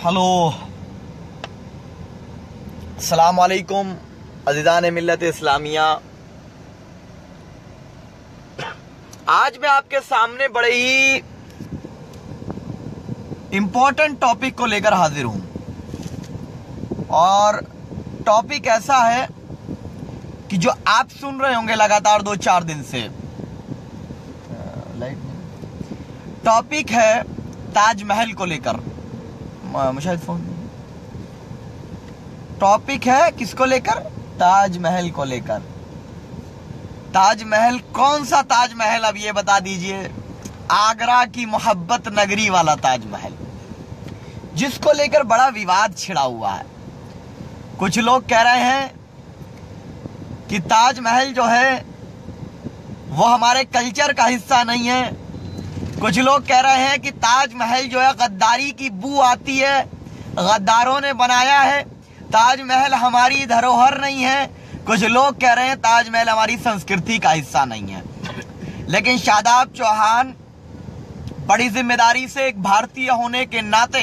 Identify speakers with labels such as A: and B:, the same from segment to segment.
A: Hello, अस्सलाम वालेकुम अज़ीज़ान मिल्लत इस्लामिया। आज मैं आपके सामने बड़े ही इंपॉर्टेंट टॉपिक को लेकर हाजिर हूं और टॉपिक ऐसा है कि जो आप सुन रहे होंगे लगातार 2-4 दिन से। टॉपिक है ताजमहल को लेकर। मुशाहिद फोन टॉपिक है किसको लेकर? ताजमहल को लेकर। ताजमहल कौन सा ताजमहल? अब ये बता दीजिए। आगरा की मोहब्बत नगरी वाला ताजमहल, जिसको लेकर बड़ा विवाद छिड़ा हुआ है। कुछ लोग कह रहे हैं कि ताजमहल जो है वो हमारे कल्चर का हिस्सा नहीं है। कुछ लोग कह रहे हैं कि ताजमहल जो है गद्दारी की बू आती है, गद्दारों ने बनाया है, ताजमहल हमारी धरोहर नहीं है। कुछ लोग कह रहे हैं ताजमहल हमारी संस्कृति का हिस्सा नहीं है। लेकिन शादाब चौहान बड़ी जिम्मेदारी से एक भारतीय होने के नाते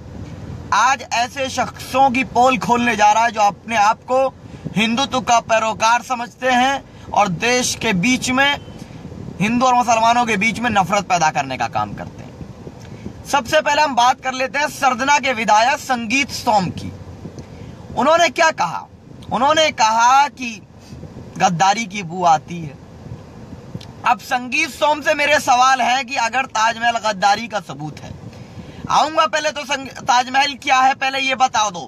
A: आज ऐसे शख्सों की पोल खोलने जा रहा है जो अपने आप को हिंदुत्व का पैरोकार समझते हैं और देश के बीच में, हिंदू और मुसलमानों के बीच में नफरत पैदा करने का काम करते हैं। सबसे पहले हम बात कर लेते हैं सरदना के विधायक संगीत सोम की। उन्होंने क्या कहा? उन्होंने कहा कि गद्दारी की बू आती है। अब संगीत सोम से मेरे सवाल है कि अगर ताजमहल गद्दारी का सबूत है, आऊंगा पहले तो ताजमहल क्या है पहले ये बता दो।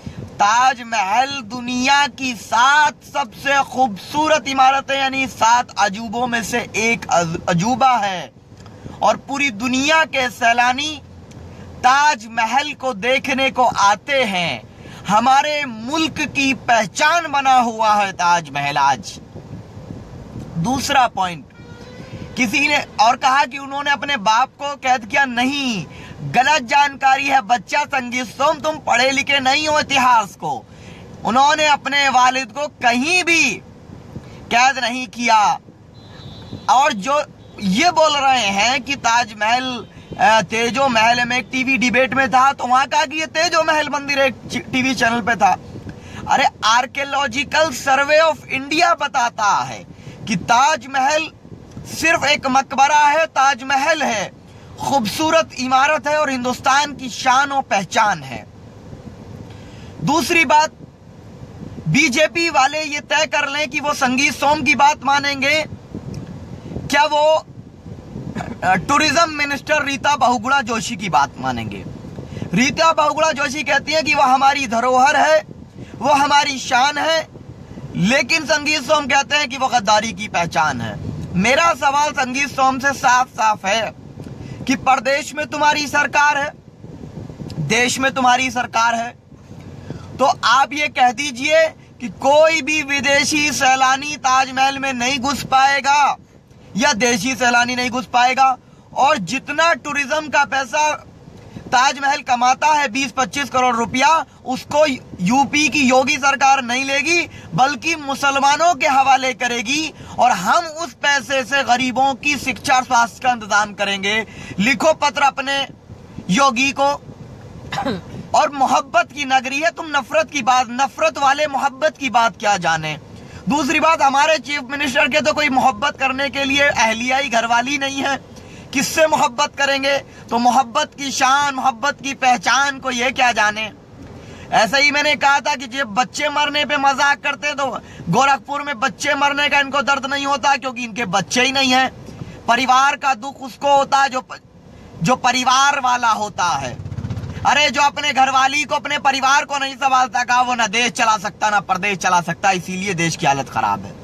A: ताजमहल दुनिया की 7 सबसे खूबसूरत इमारतें यानी 7 अजूबों में से एक अजूबा है और पूरी दुनिया के सैलानी ताजमहल को देखने को आते हैं। हमारे मुल्क की पहचान बना हुआ है ताजमहल आज। दूसरा पॉइंट, किसी ने और कहा कि उन्होंने अपने बाप को कैद किया। नहीं, गलत जानकारी है बच्चा संगीत सोम, तुम पढ़े लिखे नहीं हो इतिहास को। उन्होंने अपने वालिद को कहीं भी कैद नहीं किया। और जो ये बोल रहे हैं कि ताजमहल तेजो महल में एक टीवी डिबेट में था तो वहां कहा कि ये तेजो महल मंदिर एक टीवी चैनल पे था। अरे आर्कियोलॉजिकल सर्वे ऑफ इंडिया बताता है कि ताजमहल सिर्फ एक मकबरा है, ताजमहल है, खूबसूरत इमारत है और हिंदुस्तान की शान और पहचान है। दूसरी बात, बीजेपी वाले ये तय कर लें कि वो संगीत सोम की बात मानेंगे, क्या वो टूरिज्म मिनिस्टर रीता बहुगुणा जोशी की बात मानेंगे? रीता बहुगुणा जोशी कहती है कि वह हमारी धरोहर है, वो हमारी शान है, लेकिन संगीत सोम कहते हैं कि वो गद्दारी की पहचान है। मेरा सवाल संगीत सोम से साफ साफ है कि प्रदेश में तुम्हारी सरकार है, देश में तुम्हारी सरकार है, तो आप ये कह दीजिए कि कोई भी विदेशी सैलानी ताजमहल में नहीं घुस पाएगा या देशी सैलानी नहीं घुस पाएगा। और जितना टूरिज्म का पैसा ताजमहल कमाता है 20-25 करोड़ रुपया, उसको यूपी की योगी सरकार नहीं लेगी बल्कि मुसलमानों के हवाले करेगी और हम उस पैसे से गरीबों की शिक्षा और स्वास्थ्य का इंतजाम करेंगे। लिखो पत्र अपने योगी को। और मोहब्बत की नगरी है, तुम नफरत की बात, नफरत वाले मोहब्बत की बात क्या जाने। दूसरी बात, हमारे चीफ मिनिस्टर के तो कोई मोहब्बत करने के लिए अहलियाई घरवाली नहीं है, किससे मोहब्बत करेंगे? तो मोहब्बत की शान, मोहब्बत की पहचान को ये क्या जाने। ऐसे ही मैंने कहा था कि जब बच्चे मरने पे मजाक करते तो गोरखपुर में बच्चे मरने का इनको दर्द नहीं होता क्योंकि इनके बच्चे ही नहीं है। परिवार का दुख उसको होता है जो परिवार वाला होता है। अरे जो अपने घरवाली को, अपने परिवार को नहीं संभालता, कहा वो ना देश चला सकता ना प्रदेश चला सकता, इसीलिए देश की हालत खराब है।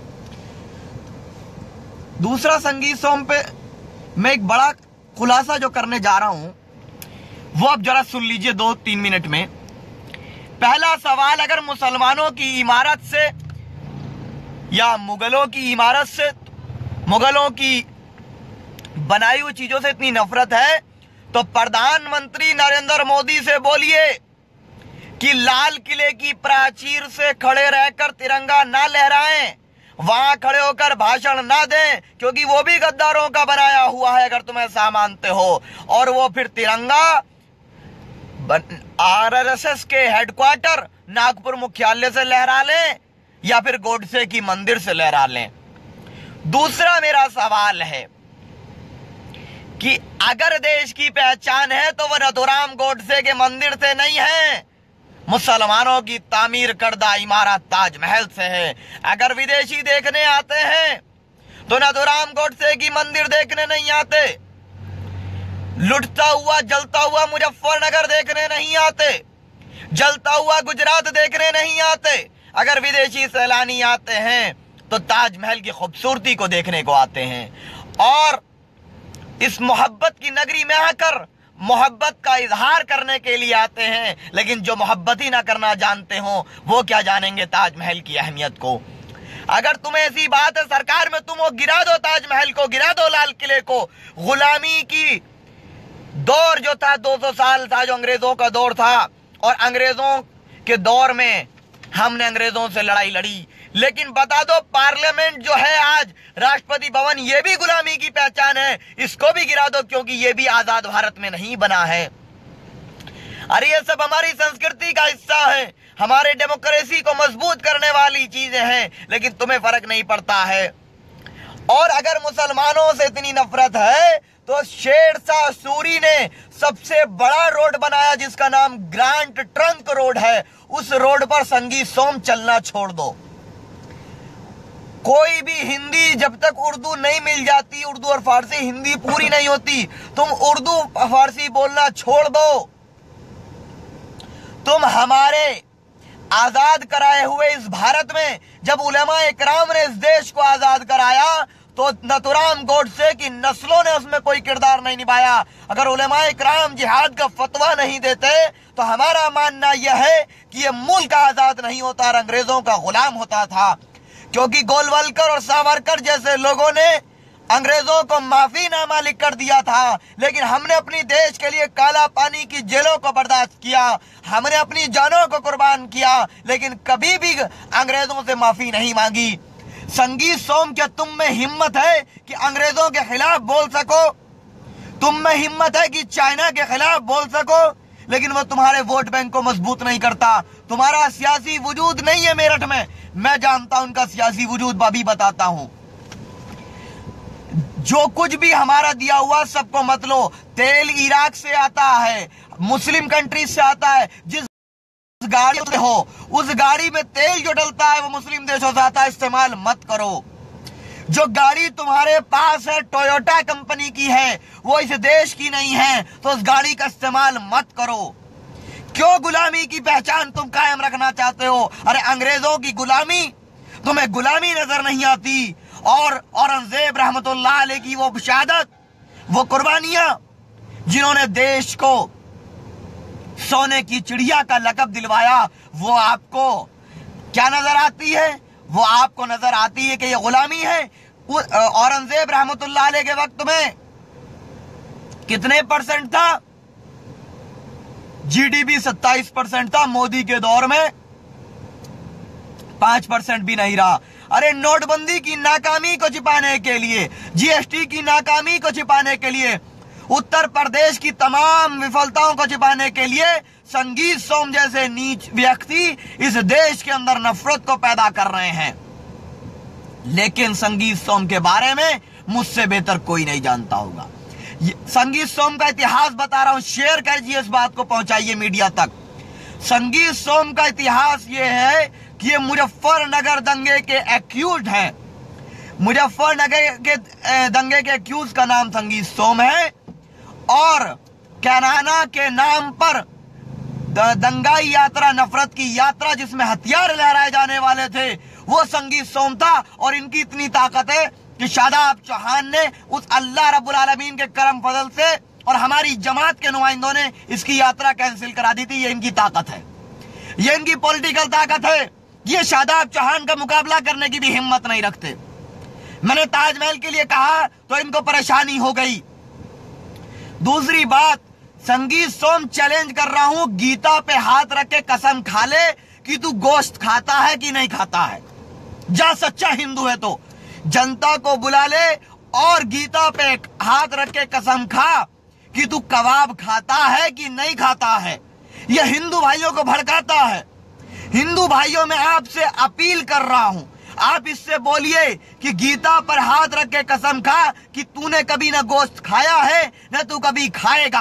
A: दूसरा, संगीत सोम पे मैं एक बड़ा खुलासा जो करने जा रहा हूं वो अब जरा सुन लीजिए 2-3 मिनट में। पहला सवाल, अगर मुसलमानों की इमारत से या मुगलों की इमारत से, मुगलों की बनाई हुई चीजों से इतनी नफरत है तो प्रधानमंत्री नरेंद्र मोदी से बोलिए कि लाल किले की प्राचीर से खड़े रहकर तिरंगा ना लहराएं, वहां खड़े होकर भाषण ना दें, क्योंकि वो भी गद्दारों का बनाया हुआ है अगर तुम ऐसा मानते हो। और वो फिर तिरंगा आरएसएस के हेडक्वार्टर नागपुर मुख्यालय से लहरा लें या फिर गोडसे की मंदिर से लहरा लें। दूसरा मेरा सवाल है कि अगर देश की पहचान है तो वह नथुराम गोडसे के मंदिर से नहीं है, मुसलमानों की तामीर करदा इमारत ताजमहल से है। अगर विदेशी देखने आते हैं तो नथुराम गोडसे की मंदिर देखने नहीं आते, लुटता हुआ जलता हुआ मुजफ्फरनगर देखने नहीं आते, जलता हुआ गुजरात देखने नहीं आते। अगर विदेशी सैलानी आते हैं तो ताजमहल की खूबसूरती को देखने को आते हैं और इस मोहब्बत की नगरी में आकर मोहब्बत का इजहार करने के लिए आते हैं। लेकिन जो मोहब्बत ही ना करना जानते हो वो क्या जानेंगे ताजमहल की अहमियत को। अगर तुम्हें ऐसी बात है सरकार में, तुम वो गिरा दो, ताजमहल को गिरा दो, लाल किले को। गुलामी की दौर जो था 200 साल था, जो अंग्रेजों का दौर था, और अंग्रेजों के दौर में हमने अंग्रेजों से लड़ाई लड़ी। लेकिन बता दो, पार्लियामेंट जो है आज, राष्ट्रपति भवन, ये भी गुलामी की पहचान है, इसको भी गिरा दो क्योंकि ये भी आजाद भारत में नहीं बना है। अरे ये सब हमारी संस्कृति का हिस्सा है, हमारे डेमोक्रेसी को मजबूत करने वाली चीजें हैं, लेकिन तुम्हें फर्क नहीं पड़ता है। और अगर मुसलमानों से इतनी नफरत है तो शेरशाह सूरी ने सबसे बड़ा रोड बनाया जिसका नाम ग्रांट ट्रंक रोड है, उस रोड पर संगीत सोम चलना छोड़ दो। कोई भी हिंदी जब तक उर्दू नहीं मिल जाती, उर्दू और फारसी, हिंदी पूरी नहीं होती, तुम उर्दू फारसी बोलना छोड़ दो। तुम हमारे आजाद कराए हुए इस भारत में जब उलेमा इकराम ने इस देश को आजाद कराया तो नथुराम गोडसे की नस्लों ने उसमें कोई किरदार नहीं निभाया। अगर उलेमा इकराम जिहाद का फतवा नहीं देते तो हमारा मानना यह है कि यह मुल्क आजाद नहीं होता और अंग्रेजों का गुलाम होता था, क्योंकि गोलवलकर और सावरकर जैसे लोगों ने अंग्रेजों को माफीनामा लिख कर दिया था। लेकिन हमने अपनी देश के लिए काला पानी की जेलों को बर्दाश्त किया, हमने अपनी जानों को कुर्बान किया, लेकिन कभी भी अंग्रेजों से माफी नहीं मांगी। संगीत सोम, क्या तुम में हिम्मत है कि अंग्रेजों के खिलाफ बोल सको? तुम में हिम्मत है कि चाइना के खिलाफ बोल सको? लेकिन वो तुम्हारे वोट बैंक को मजबूत नहीं करता। तुम्हारा सियासी वजूद नहीं है मेरठ में, मैं जानता हूं उनका सियासी वजूद, अभी बताता हूं। जो कुछ भी हमारा दिया हुआ सबको मत लो। तेल इराक से आता है, मुस्लिम कंट्रीज से आता है। जिस गाड़ी से हो उस गाड़ी में तेल जो डलता है वो मुस्लिम देशों से आता है, इस्तेमाल मत करो। जो गाड़ी तुम्हारे पास है टोयोटा कंपनी की है, वो इस देश की नहीं है, तो उस गाड़ी का इस्तेमाल मत करो। क्यों गुलामी की पहचान तुम कायम रखना चाहते हो? अरे अंग्रेजों की गुलामी तुम्हें गुलामी नजर नहीं आती। और औरंगजेब रहमतुल्लाह अलैह की वो शहादत, वो कुर्बानियां, जिन्होंने देश को सोने की चिड़िया का लक़ब दिलवाया, वो आपको क्या नजर आती है? वो आपको नजर आती है कि ये गुलामी है। औरंगजेब रहमतुल्लाह अलैह के वक्त में कितने परसेंट था? जीडीपी 27% था, मोदी के दौर में 5% भी नहीं रहा। अरे नोटबंदी की नाकामी को छिपाने के लिए, जीएसटी की नाकामी को छिपाने के लिए, उत्तर प्रदेश की तमाम विफलताओं को छिपाने के लिए संगीत सोम जैसे नीच व्यक्ति इस देश के अंदर नफरत को पैदा कर रहे हैं। लेकिन संगीत सोम के बारे में मुझसे बेहतर कोई नहीं जानता होगा। संगीत सोम का इतिहास बता रहा हूं, शेयर कीजिए, इस बात को पहुंचाइए मीडिया तक। संगीत सोम का इतिहास यह है कि ये मुजफ्फरनगर दंगे के एक्यूज हैं। मुजफ्फरनगर के दंगे के एक्यूज का नाम संगीत सोम है और कैनाना के नाम पर दंगाई यात्रा, नफरत की यात्रा जिसमें हथियार लहराए जाने वाले थे, वो संगीत सोम था। और इनकी इतनी ताकत है कि शादाब चौहान ने उस अल्लाह रब्बुल आलमीन के करम फजल से और हमारी जमात के नुमाइंदों ने इसकी यात्रा कैंसिल करा दी थी। ये इनकी ताकत है, ये इनकी पॉलिटिकल ताकत है। ये शादाब चौहान का मुकाबला करने की भी हिम्मत नहीं रखते। मैंने ताजमहल के लिए कहा तो इनको परेशानी हो गई। दूसरी बात, संगीत सोम चैलेंज कर रहा हूं, गीता पे हाथ रख के कसम खा ले कि तू गोश्त खाता है कि नहीं खाता है। जा सच्चा हिंदू है तो जनता को बुला ले और गीता पे हाथ रख के कसम खा कि तू कबाब खाता है कि नहीं खाता है। यह हिंदू भाइयों को भड़काता है। हिंदू भाइयों में आपसे अपील कर रहा हूं, आप इससे बोलिए कि गीता पर हाथ रख के कसम खा कि तूने कभी ना गोश्त खाया है न तू कभी खाएगा।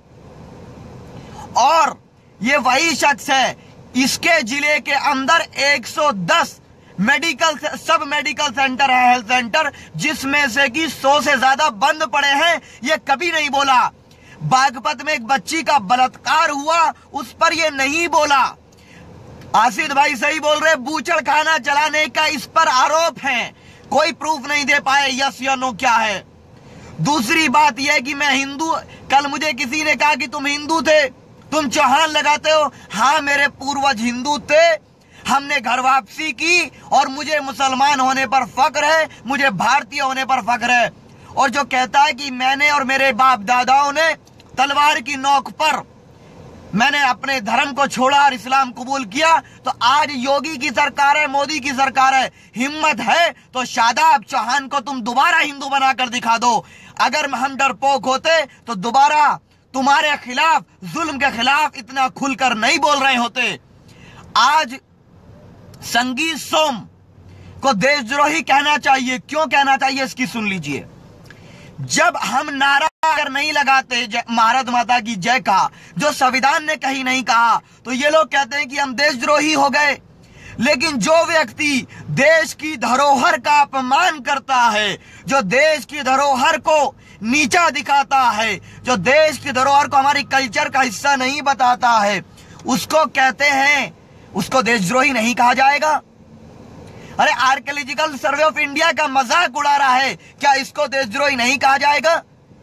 A: और ये वही शख्स है, इसके जिले के अंदर 110 सब मेडिकल सेंटर है, हेल्थ सेंटर, जिसमें से कि 100 से ज्यादा बंद पड़े हैं। ये कभी नहीं बोला। बागपत में एक बच्ची का बलात्कार हुआ, उस पर ये नहीं बोला। आसिफ भाई सही बोल रहे, बूचड़ खाना चलाने का इस पर आरोप है, कोई प्रूफ नहीं दे पाए यस या नो क्या है। दूसरी बात यह कि मैं हिंदू, कल मुझे किसी ने कहा कि तुम हिंदू थे, तुम चौहान लगाते हो। हाँ, मेरे पूर्वज हिंदू थे, हमने घर वापसी की और मुझे मुसलमान होने पर फख्र है, मुझे भारतीय होने पर फख्र है। और जो कहता है कि मैंने और मेरे बाप दादाओं ने तलवार की नोक पर मैंने अपने धर्म को छोड़ा और इस्लाम कबूल किया, तो आज योगी की सरकार है, मोदी की सरकार है, हिम्मत है तो शादाब चौहान को तुम दोबारा हिंदू बनाकर दिखा दो। अगर हम डरपोक होते तो दोबारा तुम्हारे खिलाफ, जुल्म के खिलाफ इतना खुलकर नहीं बोल रहे होते। आज संगीत सोम को देशद्रोही कहना चाहिए। क्यों कहना चाहिए इसकी सुन लीजिए। जब हम नारा अगर नहीं लगाते भारत माता की जय का, जो संविधान ने कहीं नहीं कहा, तो ये लोग कहते हैं कि हम देशद्रोही हो गए। लेकिन जो व्यक्ति देश की धरोहर का अपमान करता है, जो देश की धरोहर को नीचा दिखाता है, जो देश की धरोहर को हमारी कल्चर का हिस्सा नहीं बताता है, उसको कहते हैं, उसको देशद्रोही नहीं कहा जाएगा। अरे आर्कियोलॉजिकल सर्वे ऑफ इंडिया का मजाक उड़ा रहा है, क्या इसको देशद्रोही नहीं कहा जाएगा?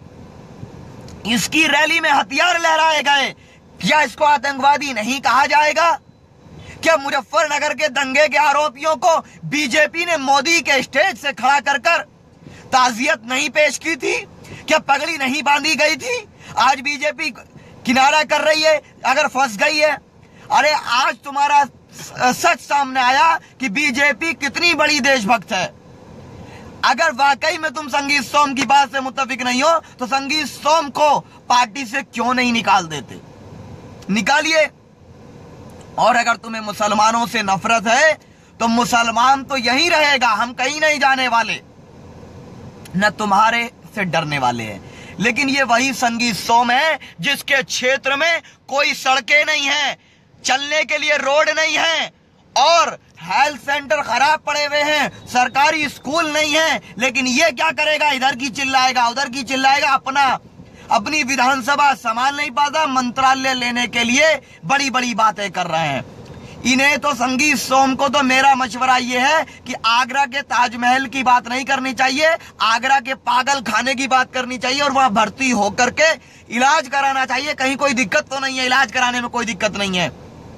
A: इसकी रैली में हथियार लहराए गए, क्या इसको आतंकवादी नहीं कहा जाएगा? क्या मुजफ्फरनगर के दंगे के आरोपियों को बीजेपी ने मोदी के स्टेज से खड़ा कर ताजियत नहीं पेश की थी? क्या पगड़ी नहीं बांधी गई थी? आज बीजेपी किनारा कर रही है, अगर फंस गई है। अरे आज तुम्हारा सच सामने आया कि बीजेपी कितनी बड़ी देशभक्त है। अगर वाकई में तुम संगीत सोम की बात से मुत्तफिक नहीं हो तो संगीत सोम को पार्टी से क्यों नहीं निकाल देते? निकालिए। और अगर तुम्हें मुसलमानों से नफरत है तो मुसलमान तो यहीं रहेगा, हम कहीं नहीं जाने वाले, न तुम्हारे से डरने वाले हैं। लेकिन ये वही संगीत सोम है जिसके क्षेत्र में कोई सड़कें नहीं है, चलने के लिए रोड नहीं है, और हेल्थ सेंटर खराब पड़े हुए हैं, सरकारी स्कूल नहीं है। लेकिन ये क्या करेगा? इधर की चिल्लाएगा, उधर की चिल्लाएगा, अपनी विधानसभा संभाल नहीं पाता, मंत्रालय लेने के लिए बड़ी बड़ी बातें कर रहे हैं। इन्हें तो संगीत सोम को तो मेरा मशवरा ये है कि आगरा के ताजमहल की बात नहीं करनी चाहिए, आगरा के पागल खाने की बात करनी चाहिए और वहां भर्ती होकर के इलाज कराना चाहिए। कहीं कोई दिक्कत तो नहीं है, इलाज कराने में कोई दिक्कत नहीं है।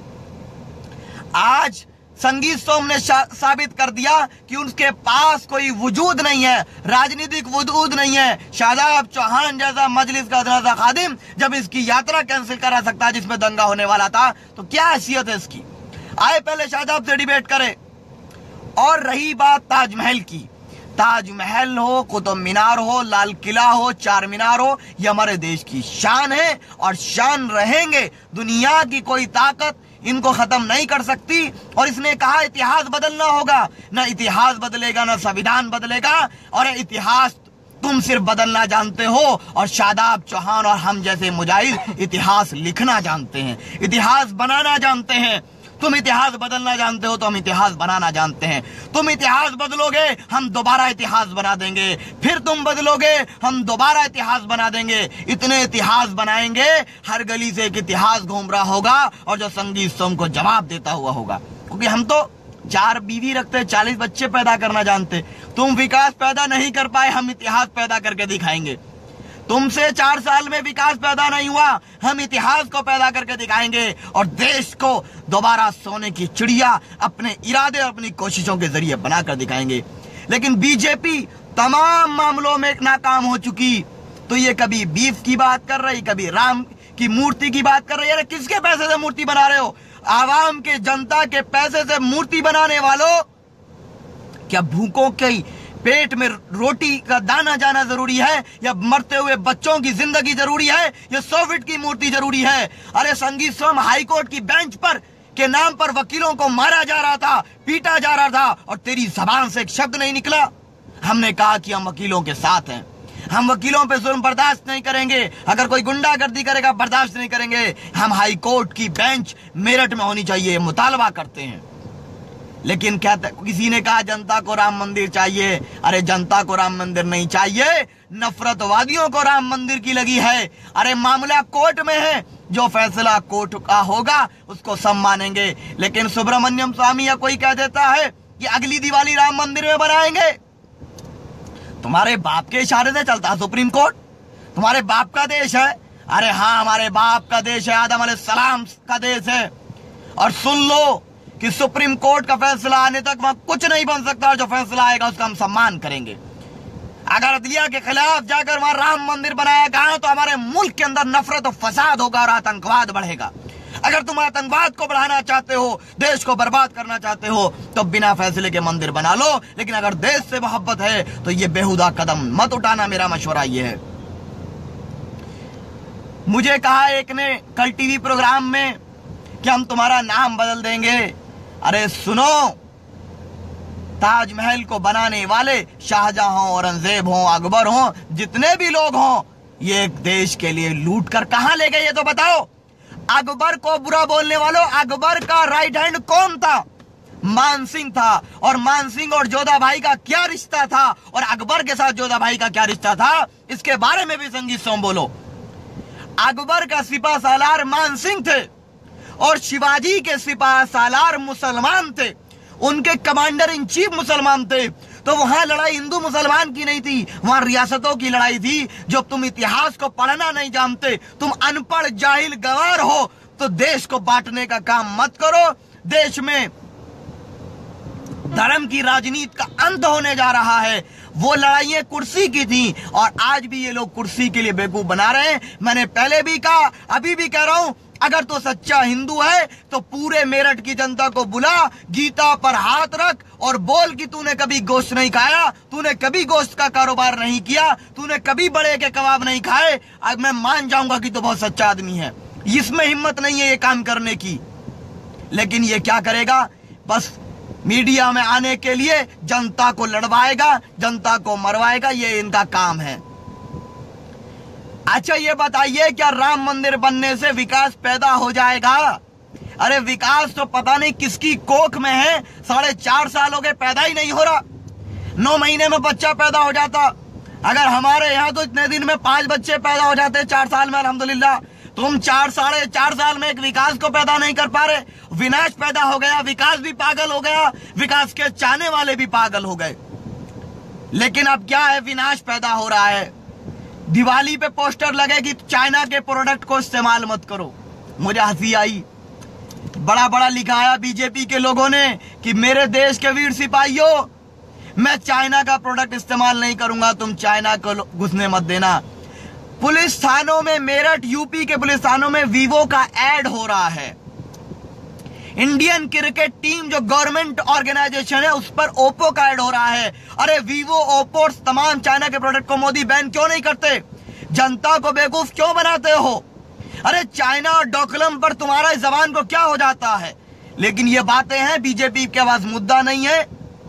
A: आज संगीत सोम ने साबित कर दिया कि उनके पास कोई वजूद नहीं है, राजनीतिक वजूद नहीं है। शादाब चौहान जैसा मजलिस का जनाजा खादिम जब इसकी यात्रा कैंसिल करा सकता है जिसमें दंगा होने वाला था, तो क्या हैसियत है इसकी? आए पहले शादाब से डिबेट करे। और रही बात ताजमहल की, ताजमहल हो, कुतुब मीनार हो, लाल किला हो, चार मीनार हो, ये हमारे देश की शान है और शान रहेंगे। दुनिया की कोई ताकत इनको खत्म नहीं कर सकती। और इसने कहा इतिहास बदलना होगा, ना इतिहास बदलेगा ना संविधान बदलेगा। और इतिहास तुम सिर्फ बदलना जानते हो और शादाब चौहान और हम जैसे मुजाहिद इतिहास लिखना जानते हैं, इतिहास बनाना जानते हैं। तुम इतिहास बदलना जानते हो तो हम इतिहास बनाना जानते हैं। तुम इतिहास बदलोगे हम दोबारा इतिहास बना देंगे, फिर तुम बदलोगे हम दोबारा इतिहास बना देंगे। इतने इतिहास बनाएंगे, हर गली से एक इतिहास घूम रहा होगा और जो संगीत सोम को जवाब देता हुआ होगा। क्योंकि हम तो 4 बीवी रखते, 40 बच्चे पैदा करना जानते। तुम विकास पैदा नहीं कर पाए, हम इतिहास पैदा करके दिखाएंगे। तुमसे 4 साल में विकास पैदा नहीं हुआ, हम इतिहास को पैदा करके दिखाएंगे और देश को दोबारा सोने की चिड़िया अपने इरादे और अपनी कोशिशों के जरिए बनाकर दिखाएंगे। लेकिन बीजेपी तमाम मामलों में नाकाम हो चुकी। तो ये कभी बीफ की बात कर रही, कभी राम की मूर्ति की बात कर रही है। अरे किसके पैसे से मूर्ति बना रहे हो? आवाम के, जनता के पैसे से मूर्ति बनाने वालों, क्या भूखों की पेट में रोटी का दाना जाना जरूरी है, या मरते हुए बच्चों की जिंदगी जरूरी है, या 100 फीट की मूर्ति जरूरी है? अरे संगीत सोम हाईकोर्ट की बेंच पर के नाम पर वकीलों को मारा जा रहा था, पीटा जा रहा था, और तेरी जबान से एक शब्द नहीं निकला। हमने कहा कि हम वकीलों के साथ हैं, हम वकीलों पे जुल्म बर्दाश्त नहीं करेंगे, अगर कोई गुंडागर्दी करेगा बर्दाश्त नहीं करेंगे। हम हाई कोर्ट की बेंच मेरठ में होनी चाहिए, मुतालबा करते हैं। लेकिन क्या किसी ने कहा जनता को राम मंदिर चाहिए? अरे जनता को राम मंदिर नहीं चाहिए, नफरतवादियों को राम मंदिर की लगी है। अरे मामला कोर्ट में है, जो फैसला कोर्ट का होगा उसको सब मानेंगे। लेकिन सुब्रमण्यम स्वामी या कोई कह देता है कि अगली दिवाली राम मंदिर में बनाएंगे। तुम्हारे बाप के इशारे से चलता है सुप्रीम कोर्ट? तुम्हारे बाप का देश है? अरे हाँ, हमारे बाप का देश है, आदम अलैहिस्सलाम का देश है। और सुन लो कि सुप्रीम कोर्ट का फैसला आने तक वहां कुछ नहीं बन सकता, और जो फैसला आएगा उसका हम सम्मान करेंगे। अगर अदलिया के खिलाफ जाकर वहां राम मंदिर बनाया गया तो हमारे मुल्क के अंदर नफरत और फसाद होगा और आतंकवाद बढ़ेगा। अगर तुम आतंकवाद को बढ़ाना चाहते हो, देश को बर्बाद करना चाहते हो, तो बिना फैसले के मंदिर बना लो। लेकिन अगर देश से मोहब्बत है तो ये बेहुदा कदम मत उठाना, मेरा मशवरा ये है। मुझे कहा एक ने कल टीवी प्रोग्राम में कि हम तुम्हारा नाम बदल देंगे। अरे सुनो, ताजमहल को बनाने वाले शाहजहां, औरंगजेब हो, अकबर हो, जितने भी लोग हों, ये एक देश के लिए लूट कर कहां ले गए ये तो बताओ। अकबर को बुरा बोलने वालों, अकबर का राइट हैंड कौन था? मान सिंह था। और मान सिंह और जोधा भाई का क्या रिश्ता था, और अकबर के साथ जोधा भाई का क्या रिश्ता था, इसके बारे में भी संगीत सोम बोलो। अकबर का सिपा सालार मान सिंह थे, और शिवाजी के सिपा सालार मुसलमान थे, उनके कमांडर इन चीफ मुसलमान थे। तो वहां लड़ाई हिंदू मुसलमान की नहीं थी, वहां रियासतों की लड़ाई थी। जब तुम इतिहास को पढ़ना नहीं जानते, तुम अनपढ़ जाहिल गवार हो, तो देश को बांटने का काम मत करो। देश में धर्म की राजनीति का अंत होने जा रहा है। वो लड़ाइयां कुर्सी की थी, और आज भी ये लोग कुर्सी के लिए बेवकूफ बना रहे हैं। मैंने पहले भी कहा, अभी भी कह रहा हूं, अगर तो सच्चा हिंदू है तो पूरे मेरठ की जनता को बुला, गीता पर हाथ रख और बोल कि तूने कभी गोश्त नहीं खाया, तूने कभी गोश्त का कारोबार नहीं किया, तूने कभी बड़े के कबाब नहीं खाए। अब मैं मान जाऊंगा कि तो बहुत सच्चा आदमी है, इसमें हिम्मत नहीं है ये काम करने की। लेकिन ये क्या करेगा, बस मीडिया में आने के लिए जनता को लड़वाएगा, जनता को मरवाएगा, ये इनका काम है। अच्छा ये बताइए, क्या राम मंदिर बनने से विकास पैदा हो जाएगा? अरे विकास तो पता नहीं किसकी कोख में है, 4.5 साल हो गए पैदा ही नहीं हो रहा। 9 महीने में बच्चा पैदा हो जाता। अगर हमारे यहाँ तो इतने दिन में 5 बच्चे पैदा हो जाते 4 साल में, अल्हम्दुलिल्लाह। तुम 4-4.5 साल में एक विकास को पैदा नहीं कर पा रहे। विनाश पैदा हो गया, विकास भी पागल हो गया, विकास के चाहने वाले भी पागल हो गए। लेकिन अब क्या है, विनाश पैदा हो रहा है। दिवाली पे पोस्टर लगे कि चाइना के प्रोडक्ट को इस्तेमाल मत करो। मुझे हंसी आई, बड़ा बड़ा लिखाया बीजेपी के लोगों ने कि मेरे देश के वीर सिपाहियों, मैं चाइना का प्रोडक्ट इस्तेमाल नहीं करूंगा, तुम चाइना को घुसने मत देना। पुलिस थानों में, मेरठ यूपी के पुलिस थानों में वीवो का एड हो रहा है। इंडियन क्रिकेट टीम जो गवर्नमेंट ऑर्गेनाइजेशन है, उस पर ओप्पो का ऐड हो रहा है। अरे वीवो, ओप्पो, तमाम चाइना के प्रोडक्ट को मोदी बैन क्यों नहीं करते? जनता को बेवकूफ क्यों बनाते हो? अरे चाइना और डोकलम पर तुम्हारा जबान को क्या हो जाता है? लेकिन ये बातें हैं, बीजेपी के पास मुद्दा नहीं है।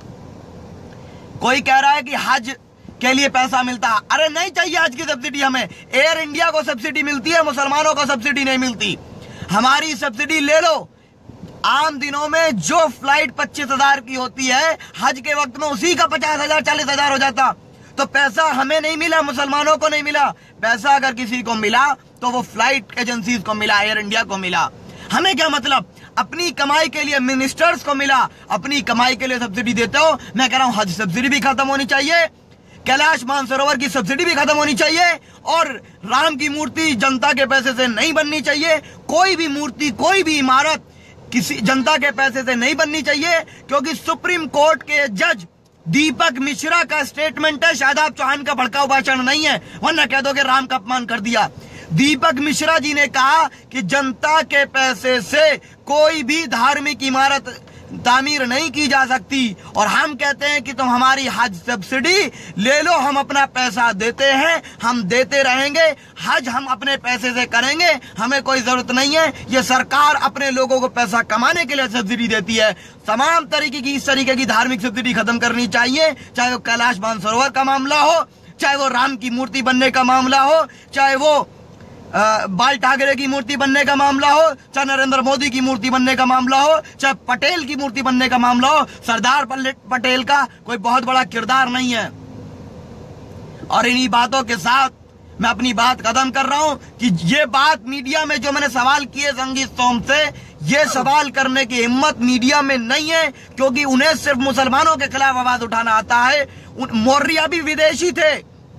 A: कोई कह रहा है कि हज के लिए पैसा मिलता है। अरे नहीं चाहिए हज की सब्सिडी हमें। एयर इंडिया को सब्सिडी मिलती है, मुसलमानों को सब्सिडी नहीं मिलती। हमारी सब्सिडी ले लो। आम दिनों में जो फ्लाइट 25,000 की होती है, हज के वक्त में उसी का 50,000 40,000 हो जाता। तो पैसा हमें नहीं मिला, मुसलमानों को नहीं मिला। पैसा अगर किसी को मिला तो वो फ्लाइट एजेंसीज को मिला, एयर इंडिया को मिला। हमें क्या मतलब? अपनी कमाई के लिए मिनिस्टर्स को मिला, अपनी कमाई के लिए सब्सिडी देते हो। मैं कह रहा हूं हज सब्सिडी भी खत्म होनी चाहिए, कैलाश मानसरोवर की सब्सिडी भी खत्म होनी चाहिए, और राम की मूर्ति जनता के पैसे से नहीं बननी चाहिए। कोई भी मूर्ति, कोई भी इमारत किसी जनता के पैसे से नहीं बननी चाहिए, क्योंकि सुप्रीम कोर्ट के जज दीपक मिश्रा का स्टेटमेंट है। शादाब चौहान का भड़काऊ भाषण नहीं है, वरना कह दोगे राम का अपमान कर दिया। दीपक मिश्रा जी ने कहा कि जनता के पैसे से कोई भी धार्मिक इमारत तामीर नहीं की जा सकती। और हम कहते हैं कि तुम हमारी हज सब्सिडी ले लो, हम अपना पैसा देते हैं, हम देते रहेंगे, हज हम अपने पैसे से करेंगे, हमें कोई जरूरत नहीं है। ये सरकार अपने लोगों को पैसा कमाने के लिए सब्सिडी देती है। तमाम तरीके की इस तरीके की धार्मिक सब्सिडी खत्म करनी चाहिए, चाहे वो कैलाश मानसरोवर का मामला हो, चाहे वो राम की मूर्ति बनने का मामला हो, चाहे वो बाल ठाकरे की मूर्ति बनने का मामला हो, चाहे नरेंद्र मोदी की मूर्ति बनने का मामला हो, चाहे पटेल की मूर्ति बनने का मामला हो। सरदार पटेल का कोई बहुत बड़ा किरदार नहीं है। और इन्हीं बातों के साथ मैं अपनी बात खत्म कर रहा हूं कि ये बात मीडिया में जो मैंने सवाल किए संगीत सोम से, ये सवाल करने की हिम्मत मीडिया में नहीं है, क्योंकि उन्हें सिर्फ मुसलमानों के खिलाफ आवाज उठाना आता है। मौर्य भी विदेशी थे।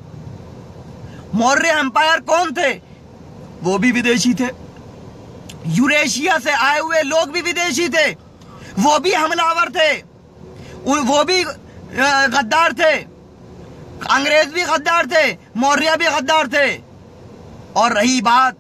A: मौर्य एम्पायर कौन थे? वो भी विदेशी थे। यूरेशिया से आए हुए लोग भी विदेशी थे, वो भी हमलावर थे, वो भी गद्दार थे। अंग्रेज भी गद्दार थे, मौर्य भी गद्दार थे। और रही बात,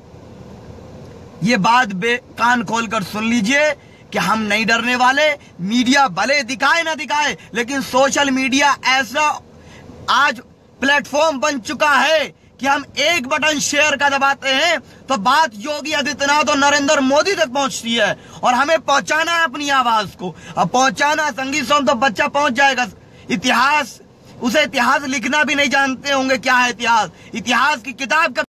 A: ये बात कान खोलकर सुन लीजिए कि हम नहीं डरने वाले। मीडिया भले दिखाए ना दिखाए, लेकिन सोशल मीडिया ऐसा आज प्लेटफॉर्म बन चुका है कि हम एक बटन शेयर का दबाते हैं तो बात योगी आदित्यनाथ और नरेंद्र मोदी तक पहुंचती है। और हमें पहुंचाना है अपनी आवाज को। अब पहुंचाना संगीत सोम तो बच्चा पहुंच जाएगा। इतिहास, उसे इतिहास लिखना भी नहीं जानते होंगे क्या है इतिहास। इतिहास की किताब का